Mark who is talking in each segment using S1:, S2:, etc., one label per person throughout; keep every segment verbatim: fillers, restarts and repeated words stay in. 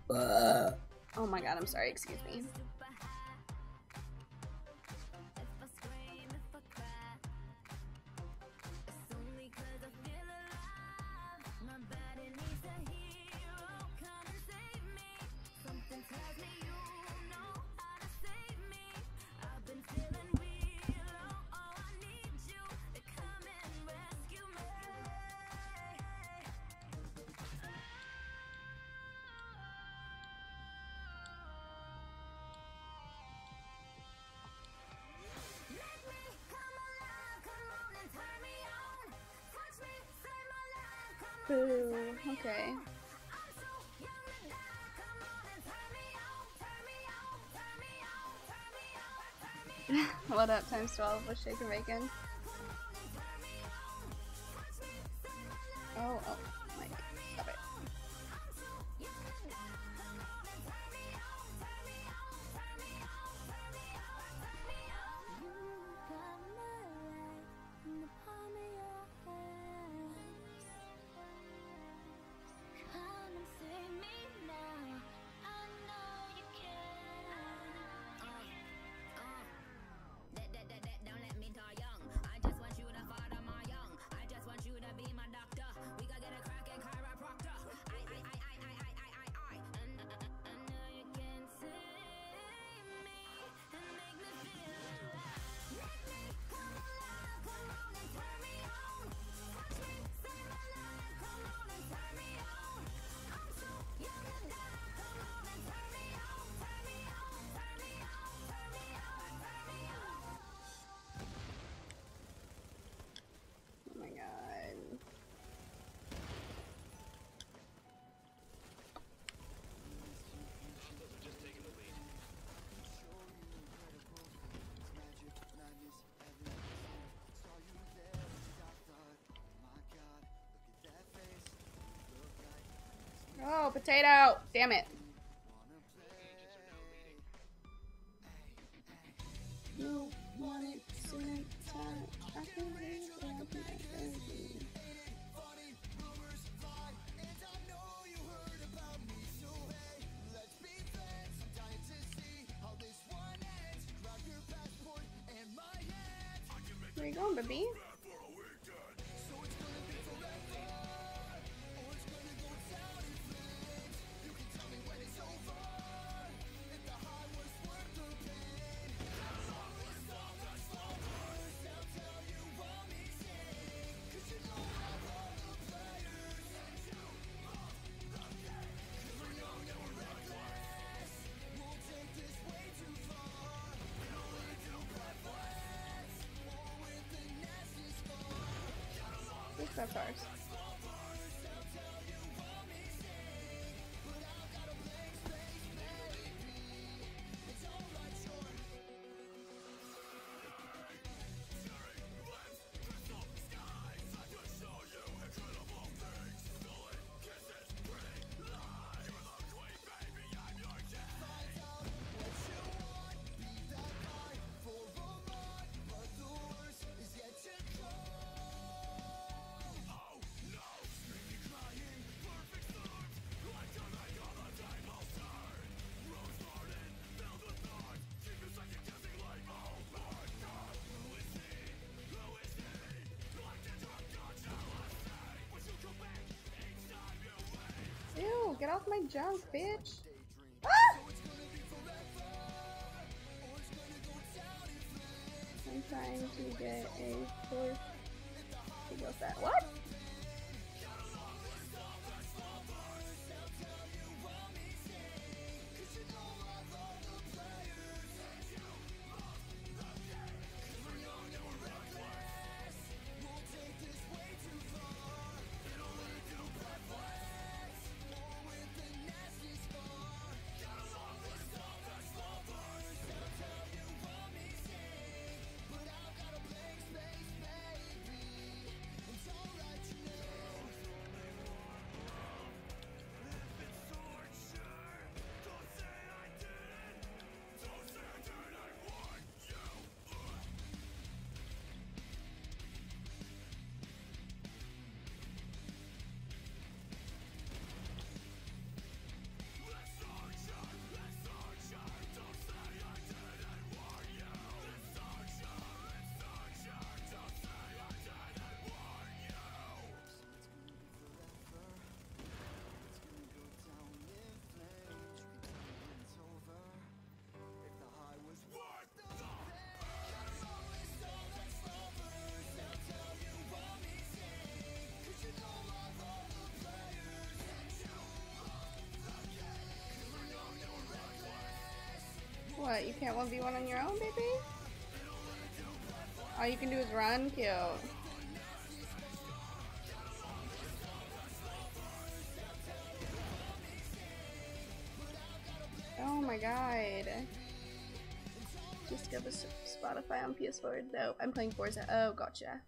S1: Uh. Oh my god, I'm sorry, excuse me. Boo. Okay. What up, times twelve with Shake and Bacon? Oh, oh, my god. Stop it. Oh my god. Oh, potato! Damn it. No, want it, soon, time, I can read it, I can read it. Where you going, baby? That's ours. Ew, get off my junk, bitch. Ah! I'm trying to get a fourth. What's that? What? What? You can't one v one on your own, baby? All you can do is run? Cute. Oh my god. Just give us Spotify on P S four. No, I'm playing Forza. Oh, gotcha.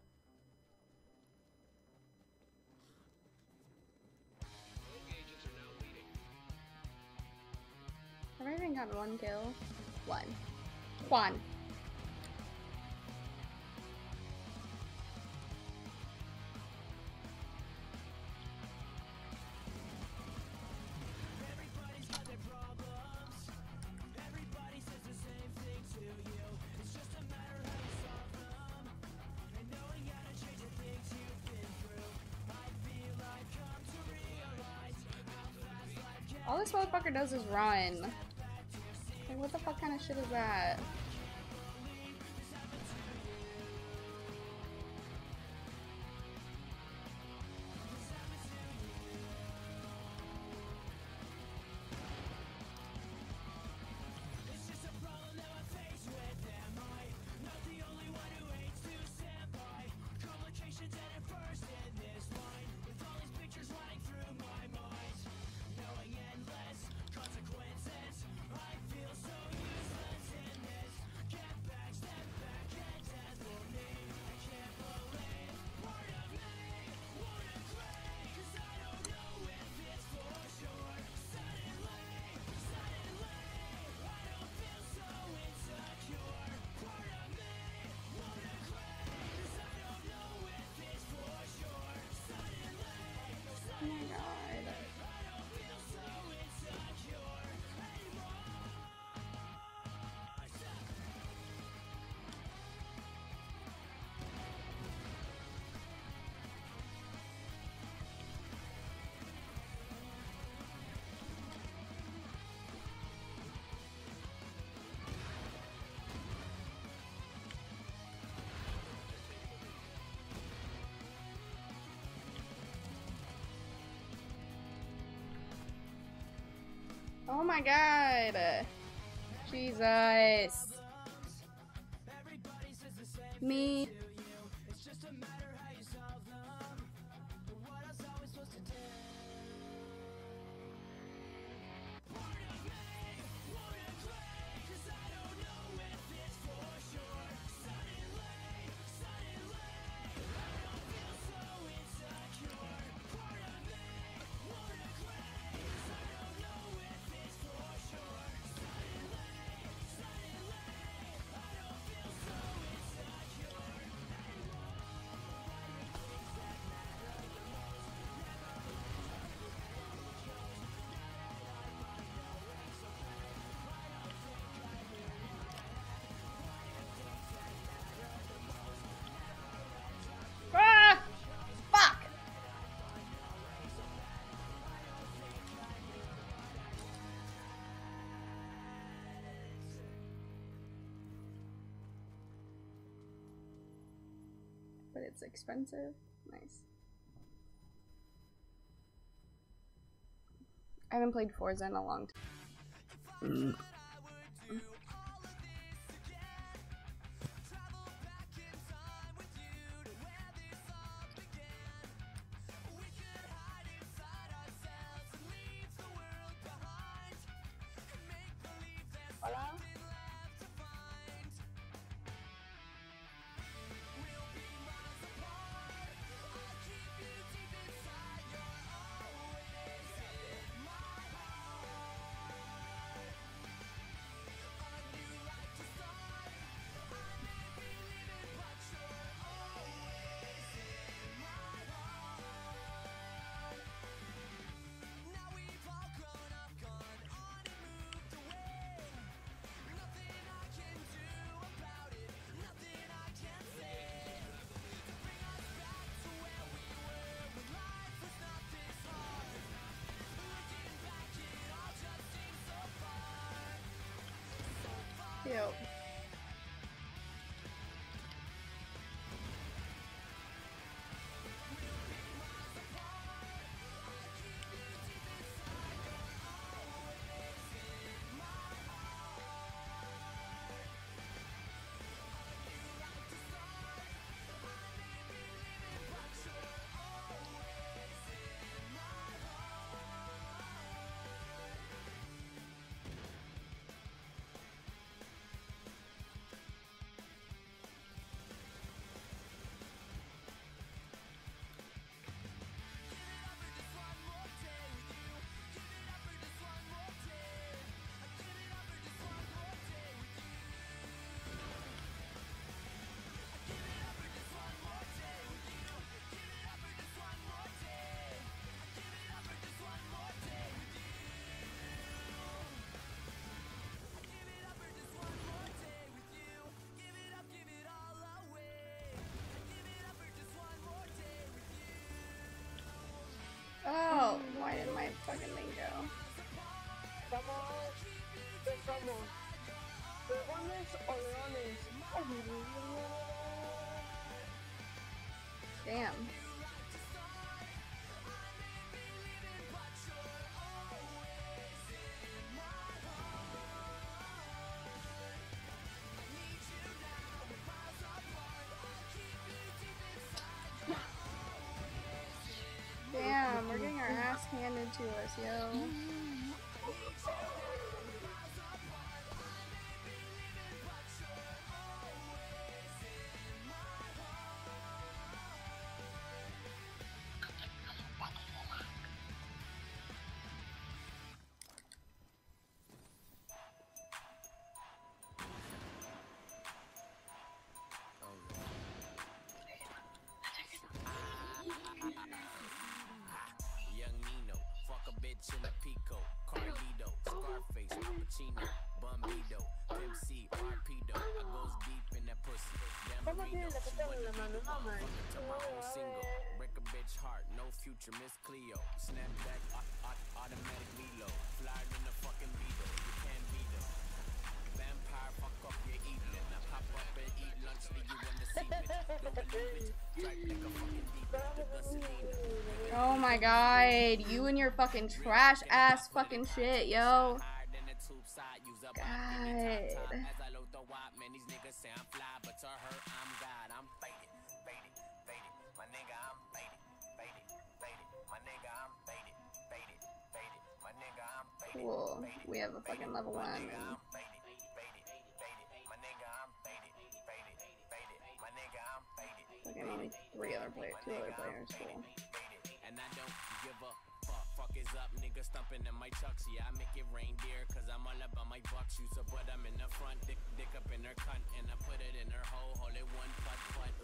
S1: Have I even gotten one kill? One. One. All this motherfucker does is run. Like, what the fuck kind of shit is that? Oh my god. Oh my god. Jesus. Me. But it's expensive. Nice. I haven't played Forza in a long time. Hola. Cute. fucking bingo.
S2: Estamos... ¿Qué somos? ¿Dragones o leones?
S1: Damn. Damn, we're getting our ass handed to us, yo.
S3: Young Nino, fuck a bitch in a Pico, Carlito, Scarface, Al Pacino, Bumbido, M C, Arpedo, I goes deep in that pussy.
S2: ¿Cómo tiene
S3: Damarino,
S2: la
S3: she
S2: pata en
S3: wanna
S2: la
S3: be
S2: mano?
S3: the
S2: No, man.
S3: motherfucker to my own single. Break a bitch heart, no future, Miss Cleo. Snapback, au- au- automatic reload. Flyer than a fucking Beetle, you can't beat them. Vampire, fuck up your evening. I pop up and eat lunch, leave you in the semen. Don't believe it, strike like a fucking deep, the gasolina.
S1: Oh my god, you and your fucking trash ass fucking shit, yo. God. Cool. We have a fucking level one. And fucking only three other players, two other players. Cool.
S3: And I don't give a fuck. Fuck is up, nigga stumping in my chucks. Yeah, I make it reindeer, cause I'm all about my bucks. You so but I'm in the front, dick, dick up in her cunt, and I put it in her hole, hold it one putt putt.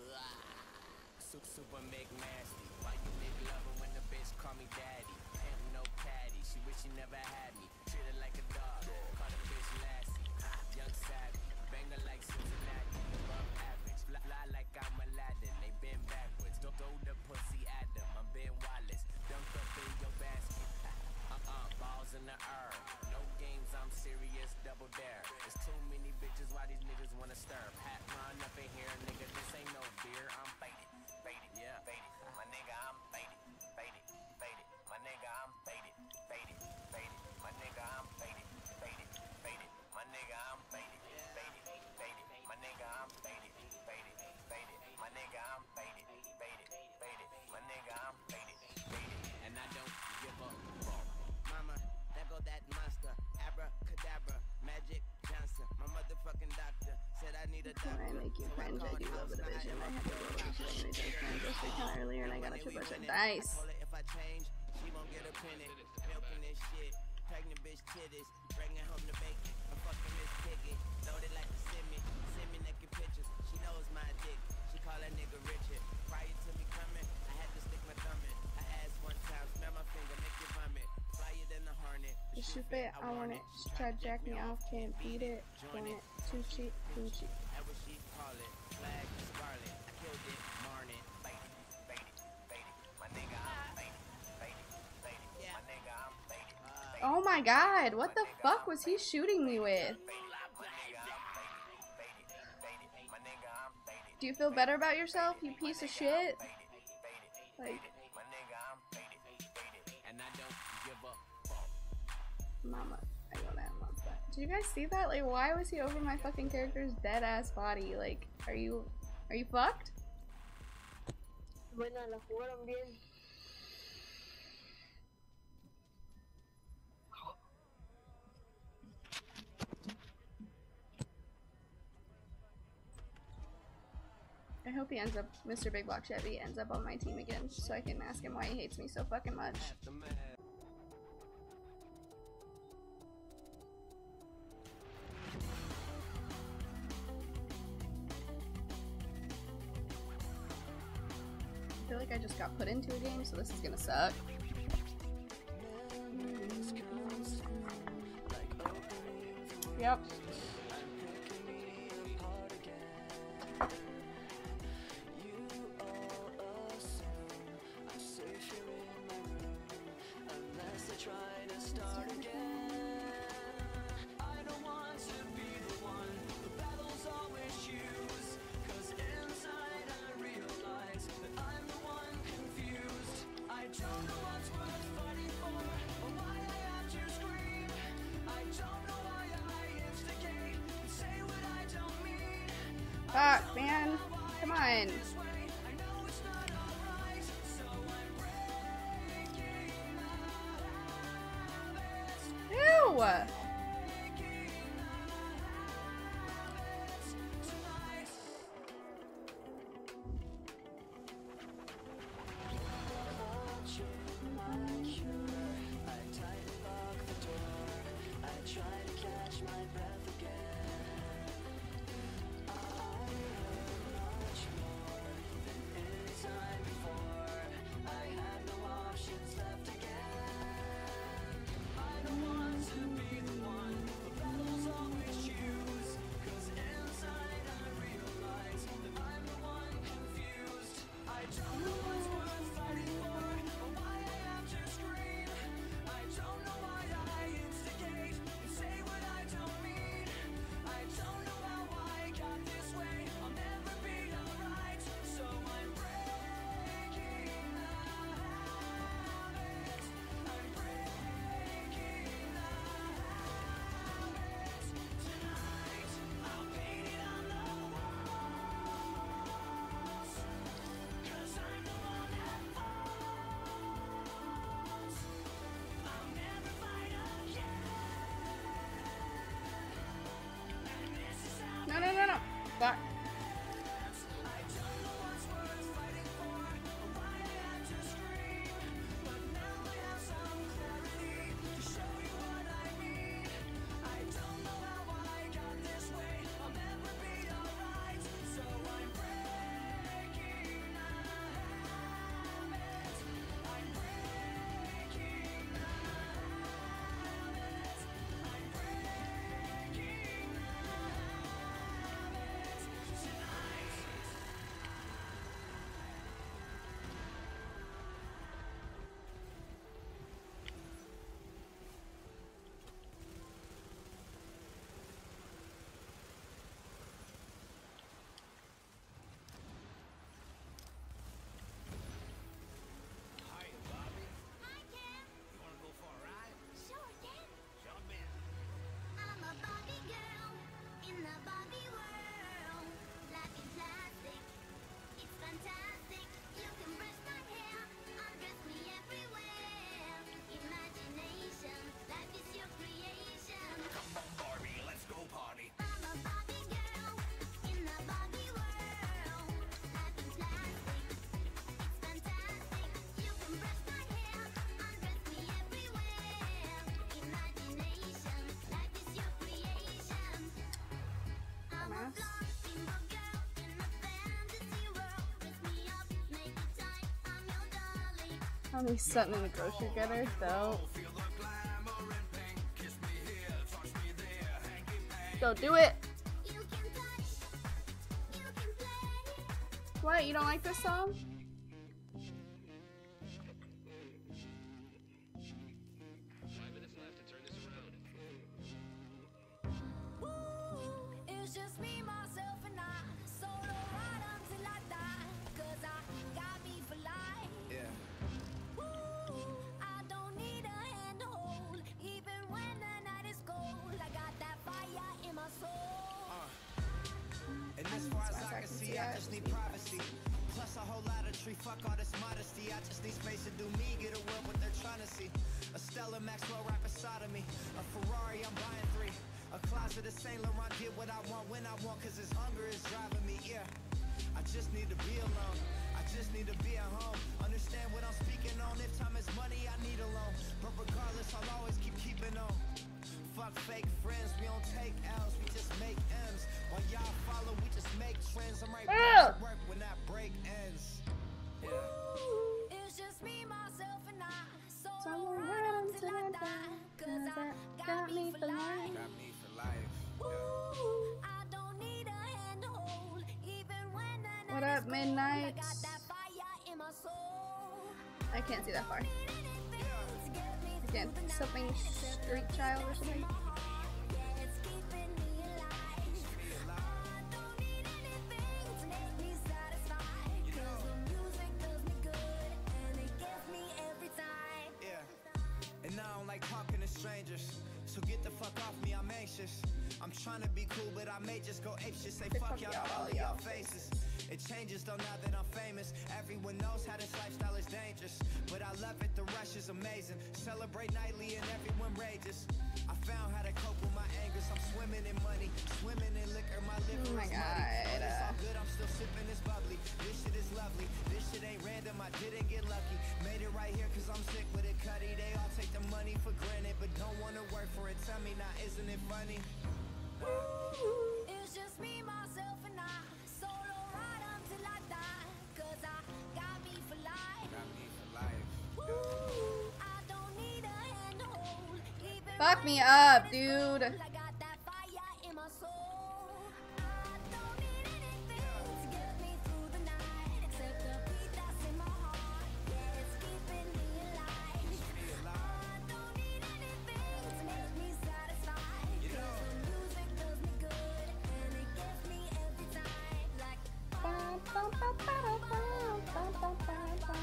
S3: Super, super make nasty. Why you make love her when the bitch call me daddy? Pimp no caddy, she wish she never had me. Treat her like a dog, call the bitch Lassie. Young savage, banger like Cincinnati. Above average, fly, fly like I'm Aladdin. They been backwards, don't throw the pussy at them. I'm Ben Wallace, dunked up in your basket. Uh-uh, balls in the air. No games, I'm serious, double dare. There's too many bitches, why these niggas wanna stir? Pat run up in here, nigga, this ain't no beer. I'm faded, faded, yeah, faded. My nigga, I'm faded, faded, faded. My nigga, I'm faded, faded, faded. My nigga, I'm faded, faded, faded. My nigga, I'm faded, faded, faded. My nigga, I'm faded, faded, faded. My nigga, I'm faded, faded, faded. My nigga, I'm faded, faded. And I don't give a fuck. Mama, there go that monster. Abracadabra, Magic Johnson. My motherfucking doctor said I need a
S1: When I
S3: doctor.
S1: make you cringe, I do love the division. I had to go to the division just kind earlier and I got a triple shot. Nice.
S3: If I change, she won't get a penny. Milking this shit. Pregnant bitch titties. Bringing home the bacon. I'm fucking Miss Piggy. Loaded like the send me. Send me naked pictures. She knows my dick. She call that nigga Richard. Prior to me coming, I had to stick my thumb in. I asked one time, smell my finger, make you vomit. Flyer than the hornet.
S1: The shoot it, I want it. She tried to jack me off, can't beat it. Want it. Too cheap, too cheap.
S3: That what she call it. Flag scarlet. I killed it. Marnet. Faded. Faded. Faded. My nigga, I'm faded. Faded. Faded. My nigga, I'm faded.
S1: Oh my god, what the fuck was he shooting me with? Do you feel better about yourself, you piece of shit? Like, mama, I go that monster. Did you guys see that? Like, why was he over my fucking character's dead ass body? Like, are you, are you fucked?
S2: Bueno, la jugaron bien.
S1: I hope he ends up, Mister Big Block Chevy ends up on my team again, so I can ask him why he hates me so fucking much. I feel like I just got put into a game, so this is gonna suck. Yep.
S4: Try
S1: Fuck, man. Come on. Ew! No, no, no, no. Fuck. Tell me something in the grocery getter, though. Don't do it! What? You don't like this song?
S3: Fuck all this modesty, I just need space to do me, get a world what they're trying to see. A Stella Maxwell right beside of me, a Ferrari, I'm buying three. A closet of Saint Laurent, get what I want when I want, cause this hunger is driving me, yeah. I just need to be alone, I just need to be at home. Understand what I'm speaking on, if time is money, I need a loan. But regardless, I'll always keep keeping on. Fuck fake friends, we don't take L's, we just make M's. While y'all follow, we just make trends. I'm right back to work when that break ends. Yeah. It's just me, myself, and I. Solo ride until I die. Cause I got me for life. Got me for life. Yeah. I don't need a hand to hold. Even when the
S1: What up, Midnight?
S3: I got that fire in my soul.
S1: I can't see that far. I can't. Something Street Child or something.
S3: like talking to strangers. So get the fuck off me, I'm anxious. I'm trying to be cool, but I may just go apeshit. Say fuck y'all, all of y'all faces. It changes though now that I'm famous. Everyone knows how this lifestyle is dangerous, but I love it, the rush is amazing. Celebrate nightly and everyone rages. I found how to cope with my angers. I'm swimming in money, swimming in liquor. My liver
S1: Oh my
S3: is
S1: God.
S3: muddy. But it's all good, I'm still sipping this bubbly. This shit is lovely, this shit ain't random. I didn't get lucky, made it right here cause I'm sick with it, Cuddy. They all take the money for granted, but don't wanna work for it. Tell me now, isn't it funny?
S4: It's just me, myself, and I. Solo ride until I die. Cause I got me for life.
S3: Got me for life.
S4: Ooh, I don't need a hand to hold. Even
S1: Fuck
S4: when
S1: me
S4: I'm
S1: up,
S4: cold,
S1: dude.
S4: I got that fire in my soul. I don't need anything to get me through the night except the beat that's in my heart. Yeah, it's keeping me alive. I don't need anything to make me satisfied. Cause the music does me good and it gets me every time. Like
S1: Bum, bum, bum, ba-da, bum, bum, bum, ba-da, bum.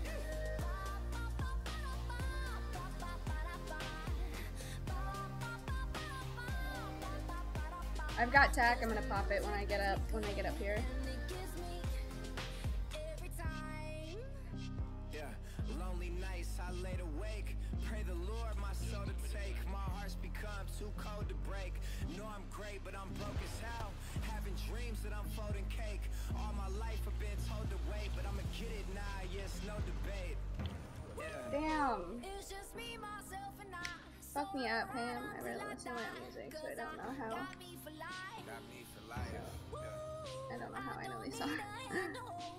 S1: I've got tack. I'm gonna pop it when I get up. When I get up here.
S4: and it gives me every time.
S3: Yeah, lonely nights I laid awake. Pray the Lord my soul to take. My heart's become too cold to break. Know I'm great, but I'm broke as hell. Having dreams that I'm folding cake. All my life I've been told to wait, but I'ma get it now. Yes, no debate. Yeah.
S1: Damn.
S4: It's just me, myself, and I.
S1: Fuck me up, Pam. I really listen to my music, so I don't know how.
S4: Got me for life.
S3: Got me for life. Yeah.
S1: I don't know how I know these songs.
S4: Need a hand to hold.